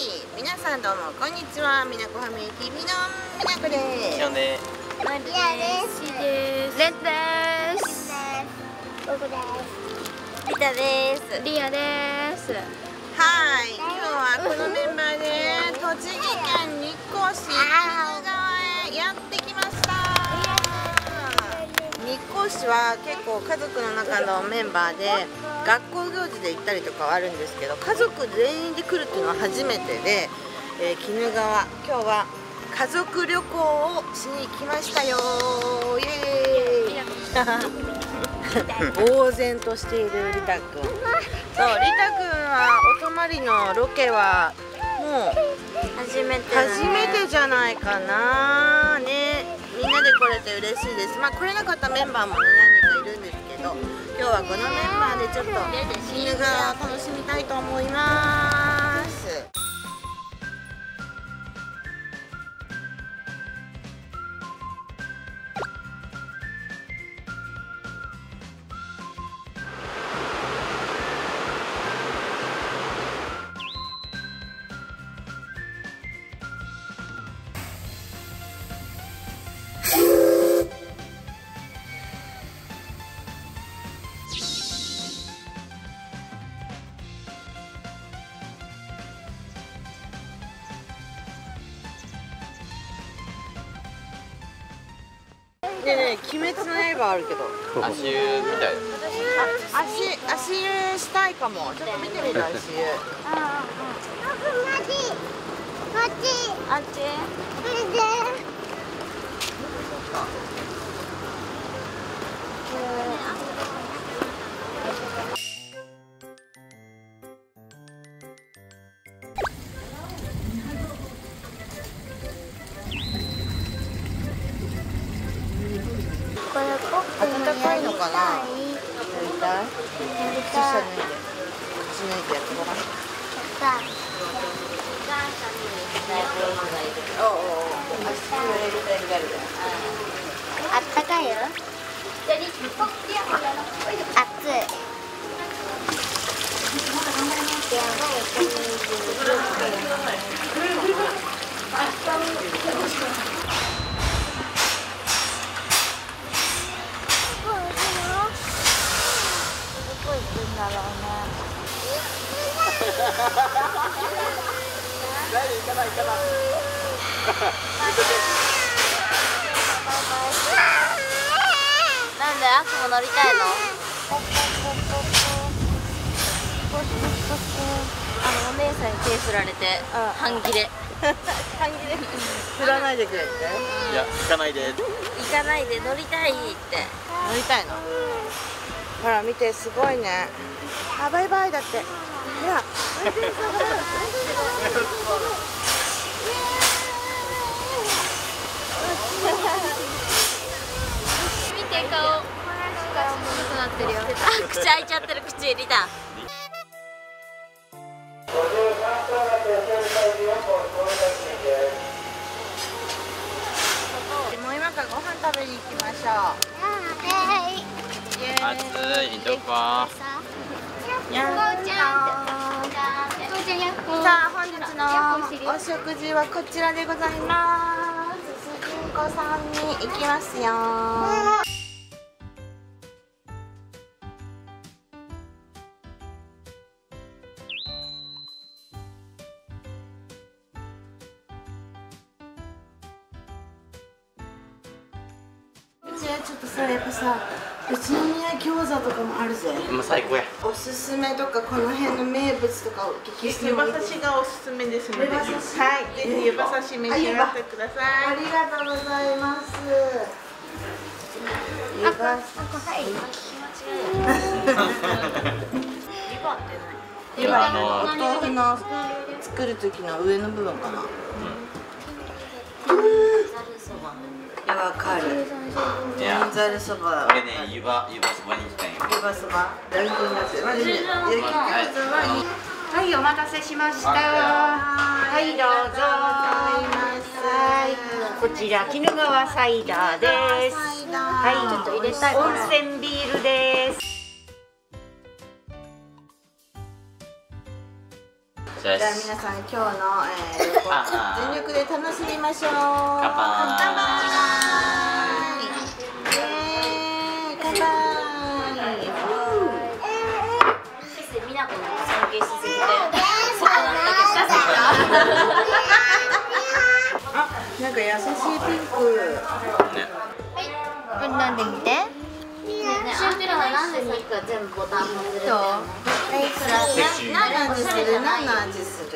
皆さんどうもこんにちは。みなこファミリー TV のみなこです。 しおんでマリです。シです。レッです。ボブです。リタです。リアです。 はい、今日はこのメンバーで栃木県日光市鬼怒川へやってきました。日光市は結構家族の中のメンバーで学校行事で行ったりとかはあるんですけど、家族全員で来るっていうのは初めてで、鬼怒川、今日は家族旅行をしに来ましたよ。イエーイ呆然としているリタくん。そう、リタくんはお泊まりのロケはもう初めてじゃないかなね。みんなで来れて嬉しいです。まあ来れなかったメンバーもね何人かいるんですけど、今日はこのメンバーでちょっと鬼怒川を楽しみたいと思います。ねえねえ、鬼滅の刃あるけど足湯みたい。 足湯したいかも。ちょっと見てみる足湯。 あっち。 暖かいのかな。やりたい。靴下脱いで、靴脱いでやってごらん。 あったかいよ。熱い。なんでアクも乗りたいの？お姉さんに手振られて半切れ。 半切れ。振らないでくれって。 いや、行かないで。 行かないで乗りたいって。 乗りたいの。ほら見て、すごいね。あ、バイバイだって。ほら。 見て顔。白くなってるよ。あ、口開いちゃってる。口リタ。 もう今からご飯食べに行きましょう。 暑い、どこ？ さあ、本日のお食事はこちらでございます。すじんこさんに行きますよ。ちょっとさ、やっぱさ、宇都宮餃子とかもあるぜ。 もう最高や。 おすすめとかこの辺の名物とかお聞きしてもいいですか？ 湯葉刺しがおすすめですので、はい、ぜひ湯葉刺し召し上がってください。 ありがとうございます。湯葉湯葉お豆腐の作る時の上の部分かな。わかる。ざるそば。 これね、湯葉そばにしたいよ。 湯葉そば。大根だって。まず焼き餃子は。 はい、お待たせしました。はい、どうぞ。こちら鬼怒川サイダーです。はい、ちょっと入れたい。温泉ビールです。 じゃあ皆さん今日の、旅行全力で楽しみましょう。乾杯。乾杯。 みなこの尊敬しすぎてそうなったあ、なんか優しいピンク。 ね。 これ飲んでみて。シンプルはなんでさっきから全部ボタン外れてんの？ 何の味する？何の味する？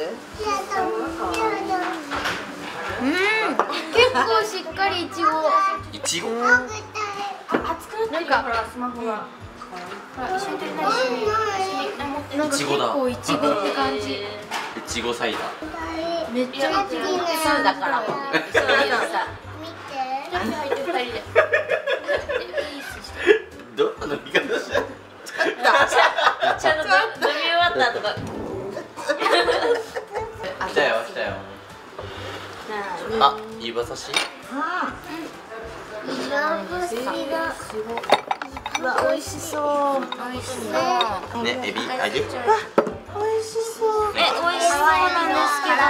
結構しっかりいちご。 いちご。 なんかほらスマホが。ほら一緒に撮りないし。なんか結構いちごって感じ。 いちごサイダー。 めっちゃいちごそうだから。そういうのさ。見て。入って2人で。 どんな飲み方してる？ ちゃんと飲み終わったとか。 来たよ来たよ。あ、湯葉刺し？ うわ、美味しそう。 美味しそう。 ね、エビ、あげる？ 美味しそう。 美味しそうなんですけど。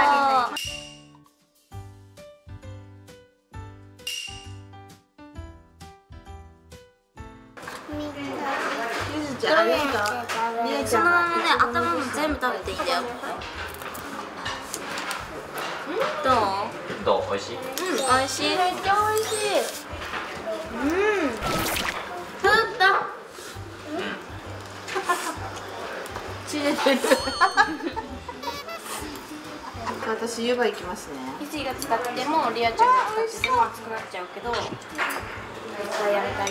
じゃあ、ありがとう。りえちゃんはね、頭も全部食べていいんだよ。どう？ どう？美味しい？ 美味しい。めっちゃ美味しい。たった。 切れてる。私、湯葉行きますね。 ひじが使っても、リアちゃんが使っても熱くなっちゃうけど。絶対やめたい。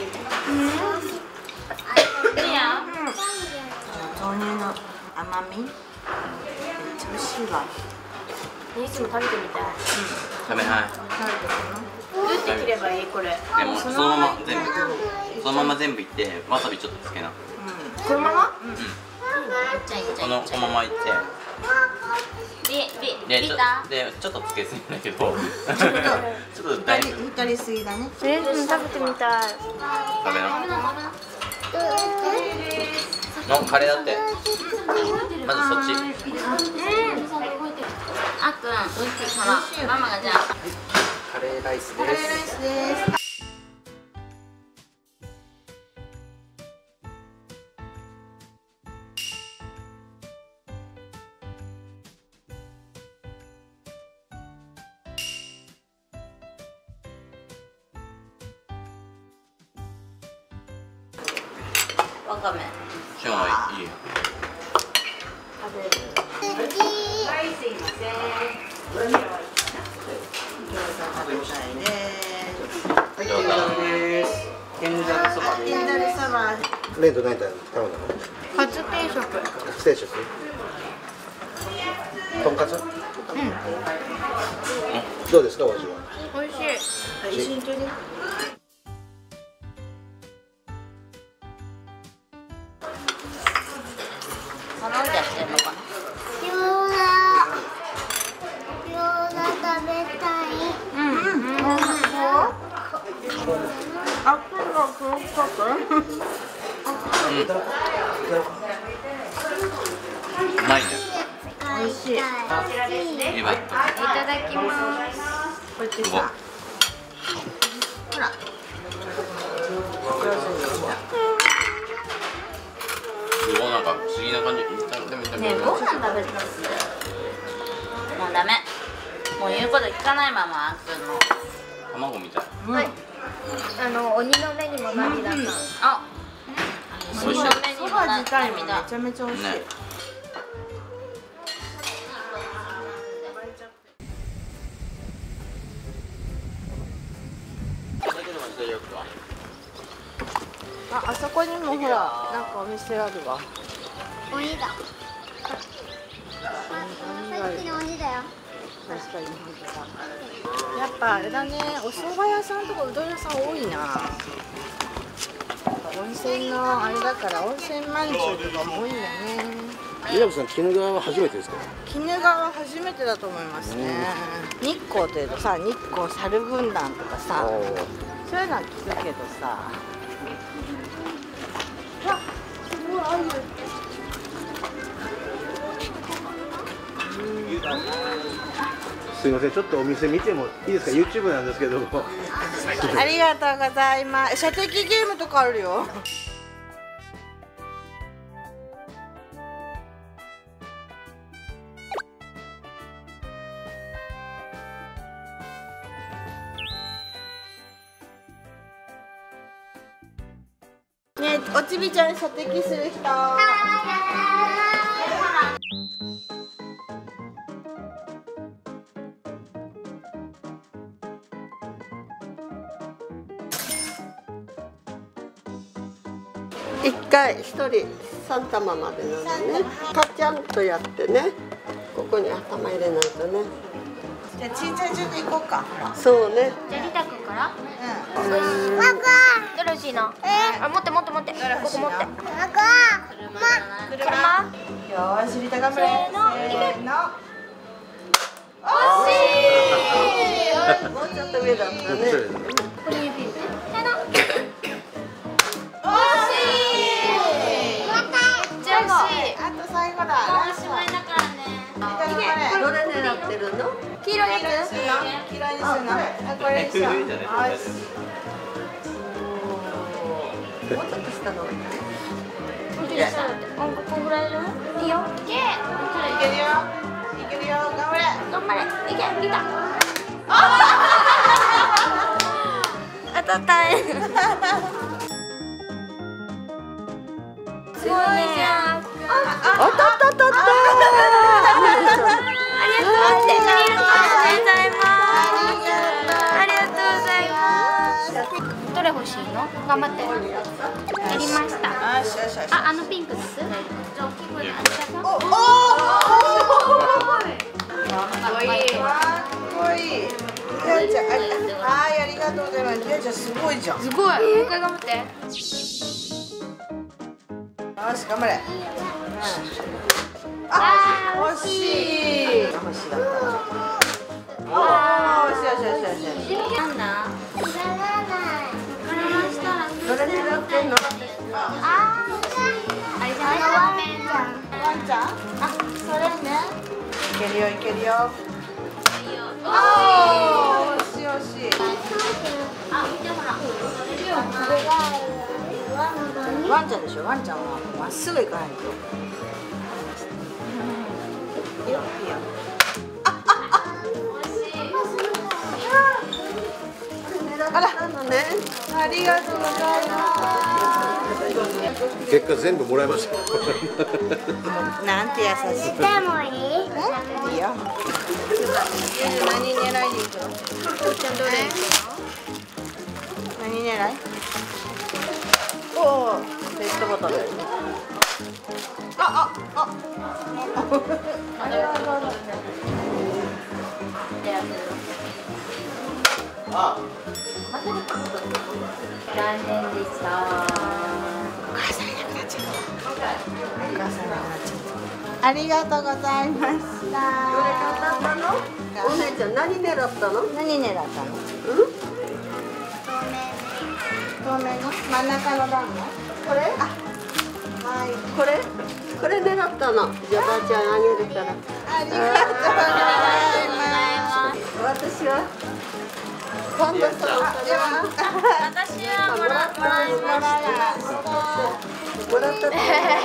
リア。 豆乳の甘み。めっちゃ美味しいわ。 いつも食べてみたい。 食べない。 どうやって切ればいいこれ？ でもそのまま全部いってわさびちょっとつけな。 このまま？ このままいって。でちょっとつけすぎだけど。ちょっとだいぶ浸りすぎだね。 食べてみたい。 食べな。のカレーだって。まずそっち。 あっくん、美味しい。ほら、ママがじゃあ。 カレーライスカレーライスです。 わかめ。 ショーンはいいよ。 天ざるそば。 レンと何頼んだの？ カツ定食。 定食。とんかつ？どうですかお味は？ 美味しい。 一緒に取り。 頼んじゃってんのかな。 餃子食べたい。 あっちが黒っぽく。 うまいね。 美味しい。 いいわ。 いただきます。 こっちさ。ほら。 すごいなんか不思議な感じ。 ねえ、ご飯食べてます。もうダメ。もう言うこと聞かないまま、あっくんの。 卵みたい。 はい。鬼の目にも涙が。あ。 美味しい。 そば自体もめちゃめちゃ美味しい。 ね。 あそこにもほら、なんかお店あるわ。 鬼だ。さっきの鬼だよ。 確かに本当だ。やっぱあれだね、お蕎麦屋さんとかうどん屋さん多いな。温泉のあれだから温泉まんじゅうとかも多いんだね。 みなこさん、鬼怒川は初めてですか？ 鬼怒川初めてだと思いますね。日光というとさ、日光猿軍団とかさ、そういうのは聞くけどさ。わ、すごいある。 すいません、ちょっとお店見てもいいですか？ YouTube なんですけども。 ありがとうございます。射的ゲームとかあるよ。ね、おちびちゃん射的する人。 一回一人3玉までなのね。カチャンとやってね。ここに頭入れないとね。 じゃあちいちゃん順で行こうか。 そうね。 じゃあリタ君から。 わかどれ欲しいの？あ、持って持って持って。ここ持って。 わか車。 よーし、リタ頑張れ。せーの。惜しい。 もうちょっと上だったね。 これ指入れて。せーの。 惜しい。 じゃあ惜しい。 あと最後だ。 おしまいだからね。 リタ頑張れ。 どれ狙ってるの？ 黄色いやつ。 黄色いにするの。あ、これにしよう。よし。 もうちょっと下の。 ここぐらいじゃない？いいよ。いけ。 いけるよ。いけるよ。頑張れ。 頑張れ。いけ。リタ。当たった。すごいね。 あったあったあったあった。 ありがとうございます。ありがとうございます。どれ欲しいの？頑張って。やりました。 よしよしよし。 あ、あのピンクです。じゃあ大きい声でありがとう。 おお。 かっこいい。 かっこいい。リアちゃん、はい、ありがとうございます。リアちゃんすごいじゃん。よし、 すごい。もう一回頑張って。 頑張れ。あ、惜しい。惜しいだ。おお、惜しい惜しい惜しい惜しい。 なんだ？ ならないどれ狙ってんの？ あれじゃない？ ワンちゃん？あ、それね。いけるよいけるよ。おお、惜しい惜しい。 あ、見てほら。 ワンちゃんでしょ。ワンちゃんはまっすぐ行かないと。いいよいいよ。 あらなのね。 ありがとうございます。 結果全部もらいました。 なんて優しい。 でもいい？ いいよ。何狙いでいくの？ちゃんどれ？何狙い？おお、ペットボトル。あ。あれはどうだね。 あ、 残念でした。 お母さんいなくなっちゃった。お母さんいなくなっちゃった。ありがとうございました。 お姉ちゃん何狙ったの？ 何狙ったの？透明の真ん中の段の？これ？あ、はい。 これ狙ったの。じゃあばあちゃんあげるから。 ありがとうございます。 私は今度さん私はもらいました。じ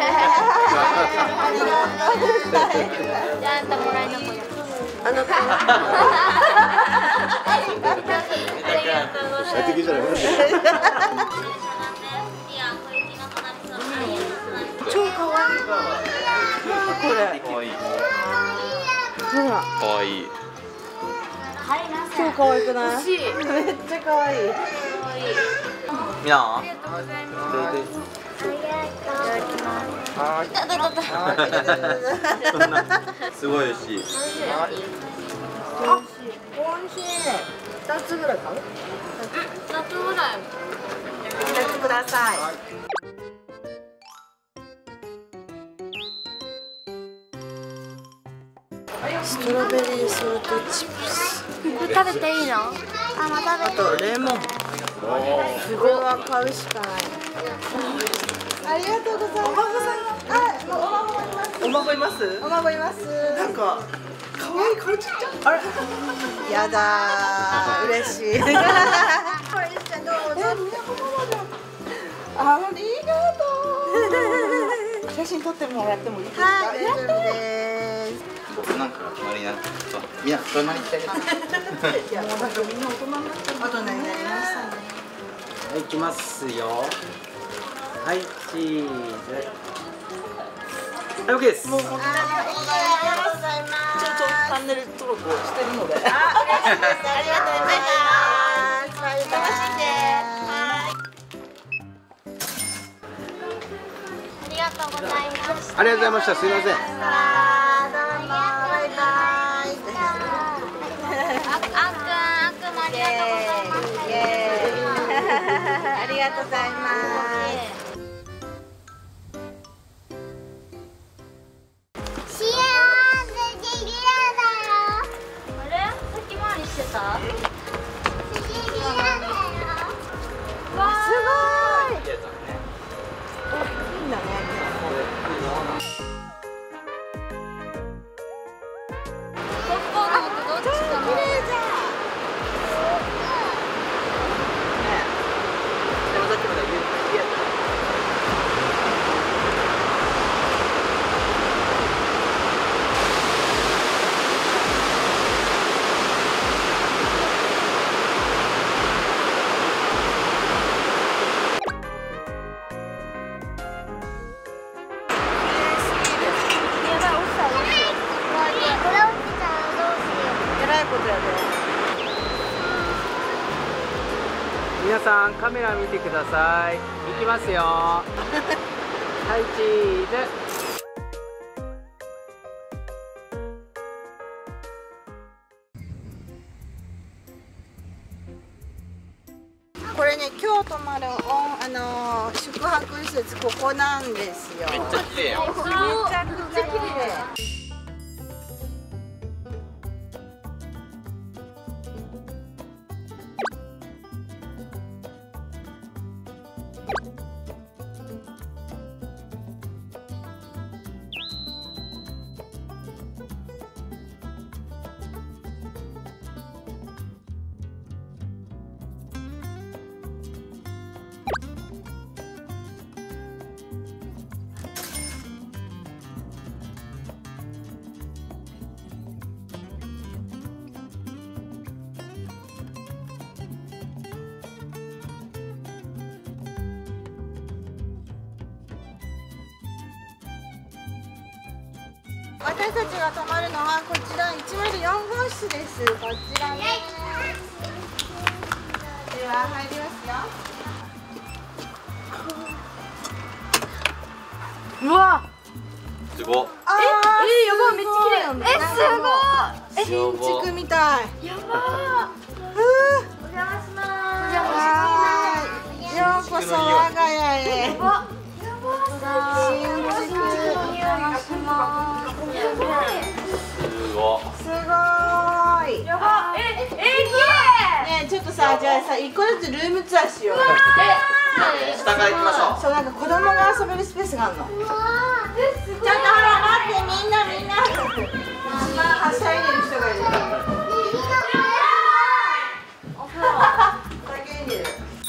ゃああんたもらいなこれ。 あなたはありがとうございます。 射的じゃない。 超可愛い。これ。 可愛い。 ほら。 可愛い。 超可愛くない？めっちゃ可愛い。 みな。すごい美味しい。 美味しい。2つぐらいかな？ 夏ぐらい。 2つください。ストロベリーソルトチップス。 これ食べていいの？ あとレモン。これは買うしかない。 ありがとうございます。お孫さん。お孫います。お孫います。なんか可愛い顔ちっちゃ。あれ。やだー、嬉しい。これゆっちゃんどうぞ。ありがとう。写真撮ってもらってもいいですか。はい、大丈夫です。 僕なんかが隣になって、みんな隣に行きたいです。 いや、もうなんかみんな大人になった。大人になりましたね。 はい、行きますよ。はい、チーズ。はい、OK です。 もう本当にありがとうございます。チャンネル登録をしてるので。あ、嬉しいです。ありがとうございます。楽しんで。 ありがとうございました。 ありがとうございました。すいません。 どうもバイバイ。 あっくんもありがとうございました。 ありがとうございます。 幸せできるだよ。 あれ？先回りしてた？ できるだよ。 すごい。いいんだね。 ポップコーンのどっちかな？ 綺麗じゃん。 皆さんカメラ見てください。行きますよ。はいチーズ。 これね、今日泊まる宿泊施設ここなんですよ。 めっちゃ綺麗よ。 めちゃくちゃ綺麗。私たちが泊まるのはこちら104号室です。こちらです。では入りますよ。 うわ。 すごっ。 やばめっちゃ綺麗なんだ。すごい。 新築みたい。 やば。 お邪魔します。ようこそ我が家へ。新築。すごい。 やば。綺麗。 ね、ちょっとさ、じゃあさ、一個ずつルームツアーしよう。 下から行きましょう。 そう、なんか子供が遊べるスペースがあるの。ちょっとほら待って、みんな。はしゃいでる人がいる。お風呂。叫んでる。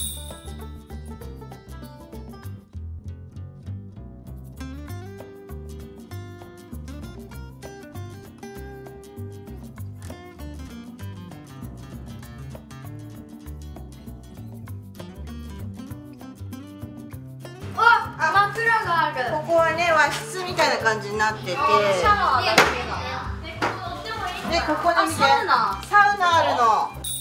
枕がある。 ここはね、和室みたいな感じになってて。 シャワーだけど。 で、ここに見て。 サウナあるの。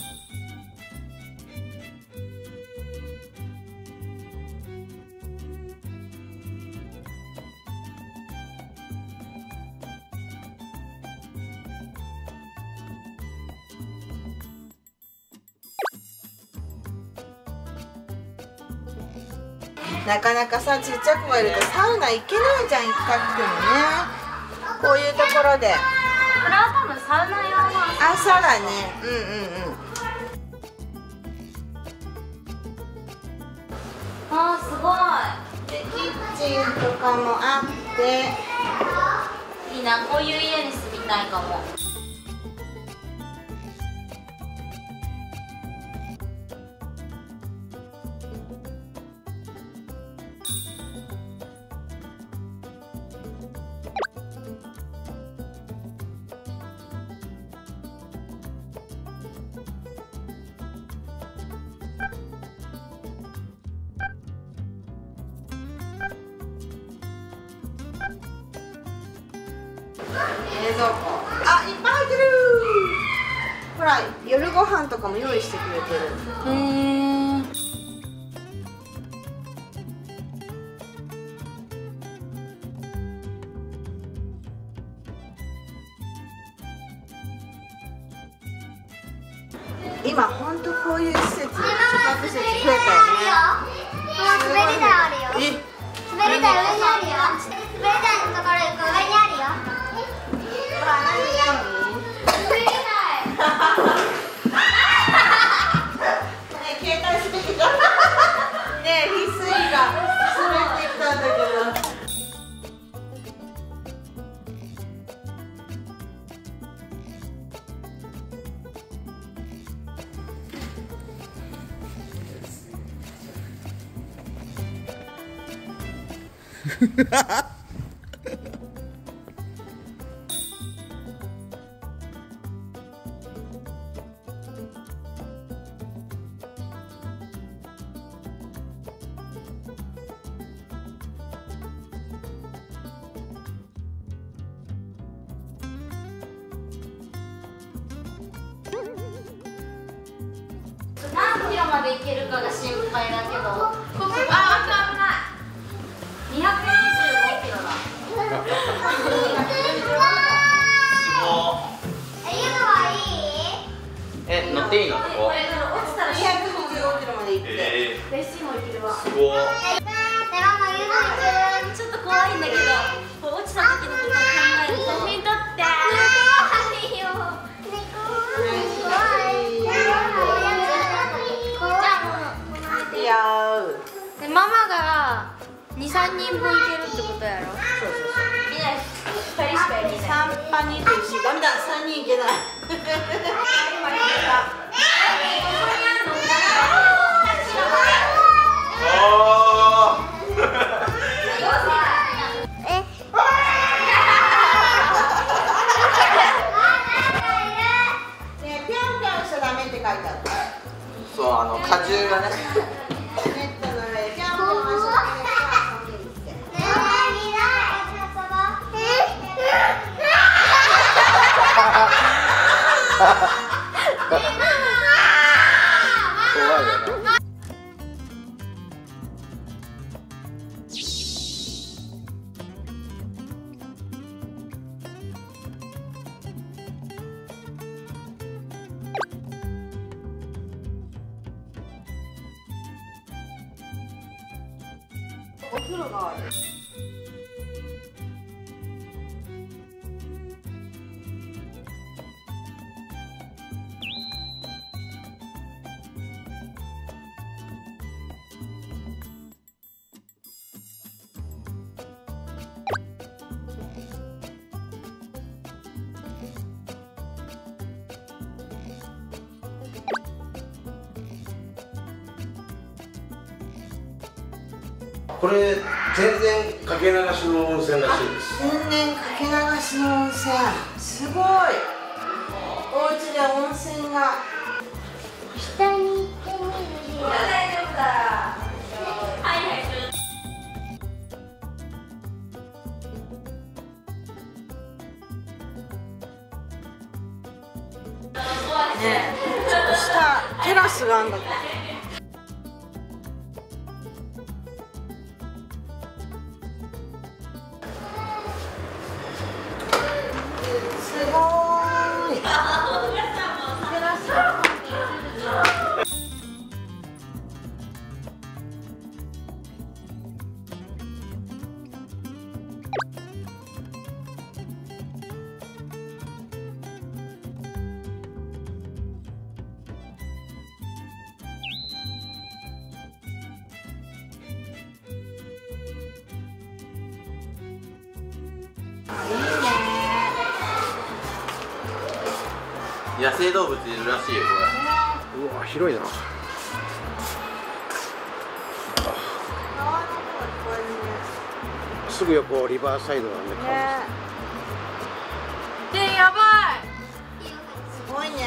なかなかさ、ちっちゃい子がいるとサウナ行けないじゃん、行きたくてもね。こういうところで。 これは多分サウナ用の。 あ、そうだね。 あー、すごい。 キッチンとかもあって、 いいな、こういう家に住みたいかも。 冷蔵庫、あ、いっぱい入ってる。ほら、夜ご飯とかも用意してくれてる。今本当こういう施設、宿泊施設増えたよね。 滑り台あるよ。滑り台上にあるよ。滑り台のところ上にあるよ。 ほら、何滑り台。 ね、携帯すべきだ。ね、翡翠が滑ってきたんだけど。 何キロまで行けるかが心配だけど、ここ、あ、危ない。225キロだ。 え、乗っていいのここ？ 落ちたら225キロまで行って。 レシも行けるわ。 すごい。 ちょっと怖いんだけど、落ちた時のことを考える。写真撮って。 いやで、ママが2、3人分いけるってことやろ。みんな2人しかいけない。 3パニと一緒。ダメだ、3人いけない。ね、ぴょんぴょんしちゃダメって書いてある。 そう、果汁がね。 ネットの上でぴょんぴょんしちゃダメって。 怖いよな。 お風呂がある。 これ天然かけ流しの温泉らしいです。 天然かけ流しの温泉、すごい。お家で温泉が。 下に行ってみるよ。 大丈夫だ。はいはい。 ねえ、ちょっと下テラスがあるんだって。すごーい。テラス。 野生動物いるらしいよこうわ広いな。すぐ横リバーサイドなんで。 やばい。 すごいね。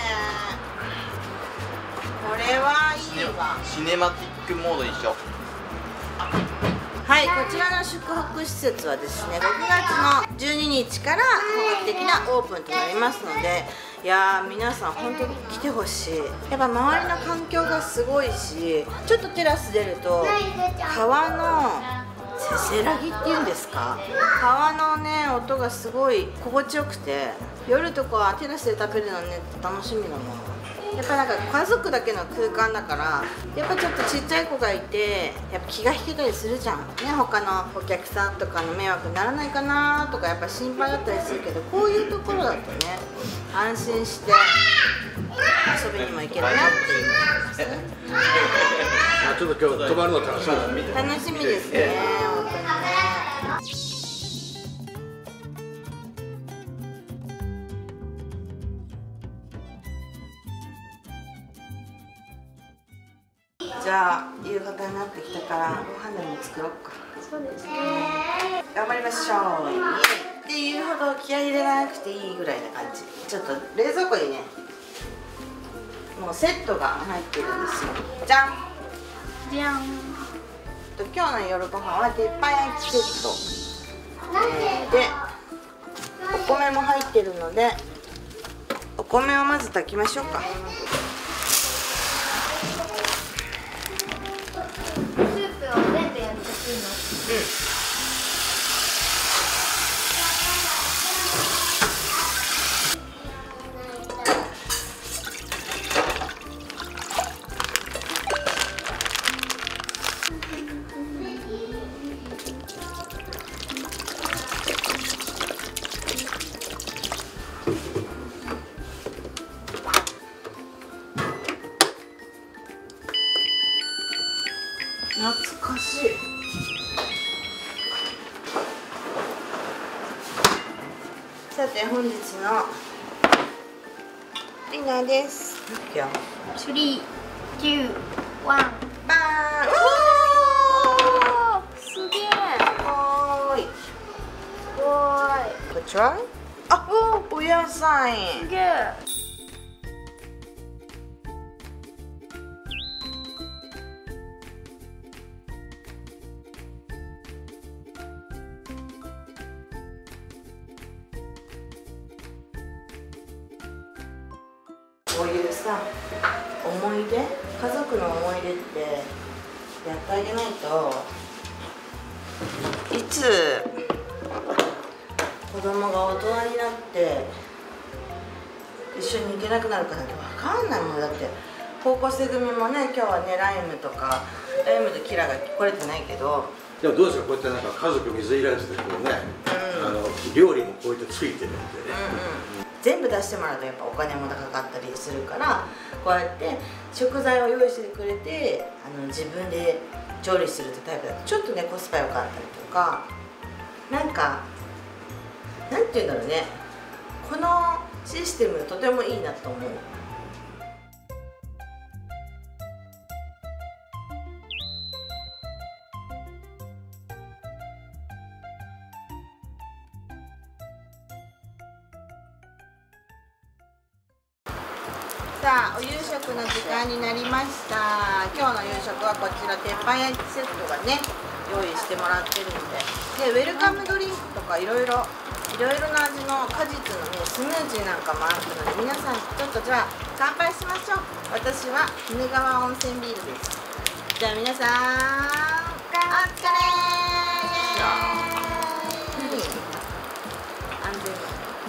これはいいわ。 れ。シネマティックモード一緒。 はい、こちらの宿泊施設はですね、6月の12日から本格的なオープンとなりますので、いやー皆さん本当に来てほしい。やっぱ周りの環境がすごいし、ちょっとテラス出ると川のせせらぎっていうんですか、川のね音がすごい心地よくて、夜とかはテラスで食べるのね楽しみなの。やっぱなんか家族だけの空間だから、やっぱちょっとちっちゃい子がいてやっぱ気が引けたりするじゃんね。他のお客さんとかの迷惑にならないかなとかやっぱ心配だったりするけど、こういうところだとね安心して遊びにも行けるなっていう感じですね。 ちょっと今日泊まるの楽しみだね。 楽しみですね、本当にね。じゃあ夕方になってきたからご飯でも作ろうか。 そうですね。 頑張りましょう。イエイっていうほど気合い入れなくていいぐらいな感じ。ちょっと冷蔵庫にねもうセットが入ってるんですよ。じゃんじゃん。 今日の夜ご飯は鉄板焼きセット、でお米も入ってるのでお米をまず炊きましょうか。 スープを全部やっていいの？ 懐かしい。さて本日のディナーです。いくよ。 3、2、1。 バーン。 おー、すげえ。 はーい。 すごい。 こちら。あ、お野菜。 すげえ。 こういうさ思い出、家族の思い出ってやってあげないといつ子供が大人になって一緒に行けなくなるかなんて分かんないもん。だって高校生組もね今日はねライムとキラが来れてないけど、 でもどうですか、こうやってなんか家族水入らずでこうね、料理もこうやってついてるんでね、 全部出してもらうとやっぱお金も高かったりするから、こうやって食材を用意してくれて自分で調理するってタイプだとちょっとねコスパ良かったりとか、なんかなんていうんだろうね、このシステムとてもいいなと思う。さあお夕食の時間になりました。今日の夕食はこちら鉄板焼きセットがね用意してもらってるので、ウェルカムドリンクとかいろいろな味の果実のねスムージーなんかもあるので、皆さんちょっとじゃあ乾杯しましょう。私は鬼怒川温泉ビールです。じゃあ皆さんお疲れー。安全に。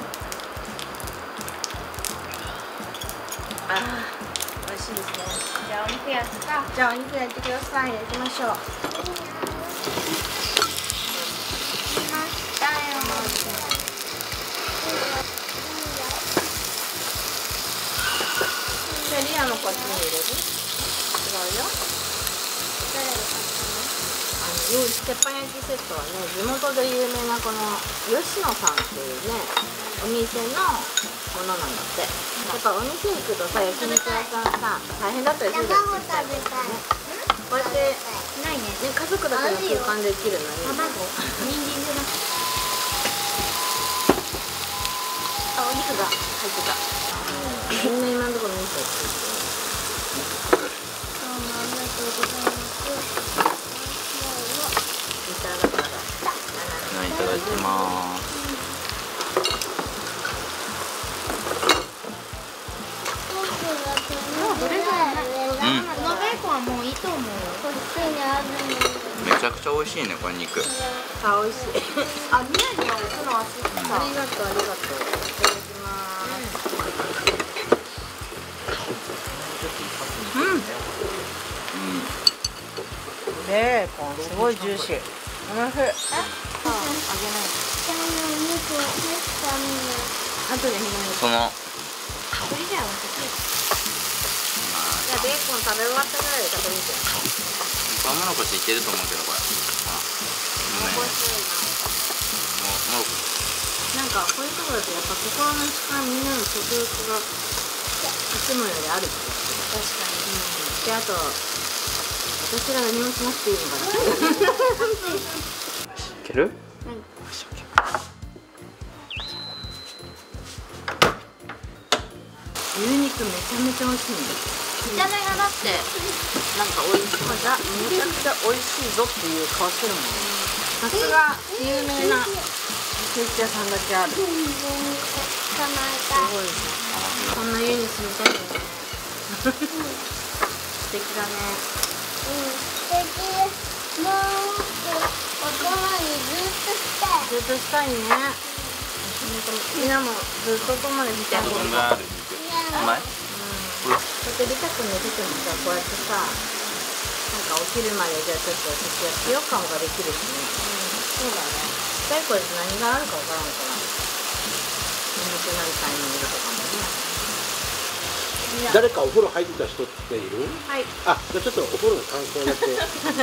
あー、美味しいですね。 じゃあお肉やった。 じゃあお肉やってください。焼きましょう。 来ましたよ。 じゃあリアもこっちに入れる？違うよ。用意鉄板焼きセットはね、地元で有名なこの吉野さんっていうねお店のものなんだって。やっぱお店行くとさ、焼肉屋さんさ、大変だったりするじゃん。 卵食べたい。 こうやってないね。 ね、家族だけの空間できるのに。 卵、人参じゃなくて。 あ、お肉が入ってた。みんな今のところお肉が入ってる。いただきます。 はい、いただきます。 どれぐらい？このベーコンはもういいと思うよ。 めちゃくちゃ美味しいね、これ肉。 あ、美味しい。あ、宮城はこの足。ありがとう、ありがとう。いただきます。ベーコンすごいジューシー。おいしい。あげない。あとでひなみ。 そのこれじゃあ私。 じゃあベーコン食べ終わったぐらいで食べるじゃん。 トウモロコシいけると思うけど、これ。 面白いな。 モロコなんかこういうところだとやっぱ心の力みんなの食欲がいつもよりあるって言ってた。確かに。で、あと私ら何もしなくていいのかな。 いける？ 牛肉めちゃめちゃ美味しいんだ。見た目がだってなんか美味しい。めちゃくちゃ美味しいぞっていう顔してるもんね。さすが有名なケーキ屋さんだけある。すごいですね。こんな家に住みたいね。素敵だね。 もうお泊まりずっとしたい。 ずっとしたいね。みんなもずっとお泊まりしたい。 どんぐらいある肉？うまい？ こうやってリタ君寝ててもさ、こうやってさ、なんか起きるまでじゃあちょっと節約しようかもができるしね。そうだね。ちっちゃい子で何があるかわからんから、眠くなるタイミングとかもね。 誰かお風呂入った人っている？ はい。 あ、じゃあちょっとお風呂の感想だけ。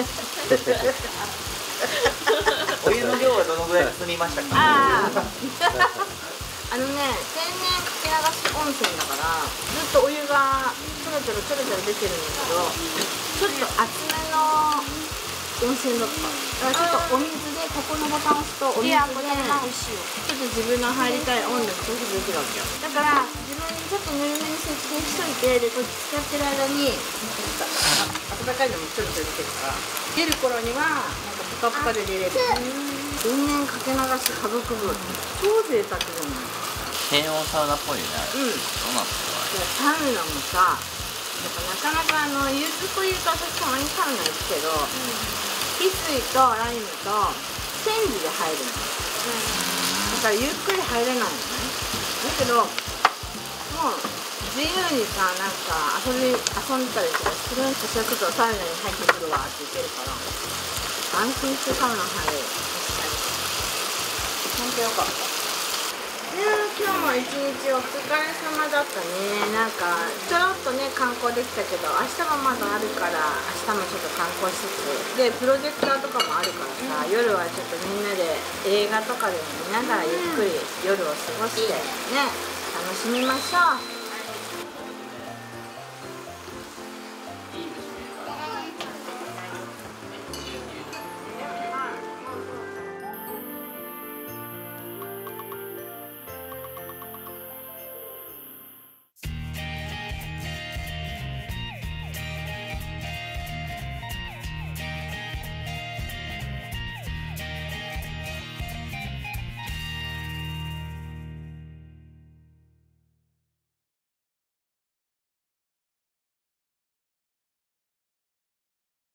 お湯の量はどのぐらい進みましたか？ ああのね、天然かけ流し温泉だからずっとお湯がちょろちょろちょろちょろ出てるんだけど、ちょっと厚めの温泉だった。だからちょっとお水でここのボタンを押すとお水でちょっと自分の入りたい温度に調節できるわけよ。だから自分にちょっとぬるめに設定しといて、でこっち使ってる間に温かいのもちょろちょろ出てるから、出る頃にはなんかポカポカで出れる。天然かけ流し家族風呂、超贅沢じゃない？ 低温サウナっぽいね。どうなんですか？ サウナもさ、やっぱなかなかゆずこ湯と私たまにサウナ行くけど、翡翠とライムとチェンジで入るの。だからゆっくり入れないのね。だけどもう自由にさ、なんか遊んでたりとかする。私はちょっとサウナに入ってくるわって言ってるから、安心してサウナ入れる。本当よかった。今日も一日お疲れ様だったね。なんかちょろっとね観光できたけど、明日もまだあるから明日もちょっと観光しつつで、プロジェクターとかもあるからさ、夜はちょっとみんなで映画とかでも見ながらゆっくり夜を過ごしてね、楽しみましょう。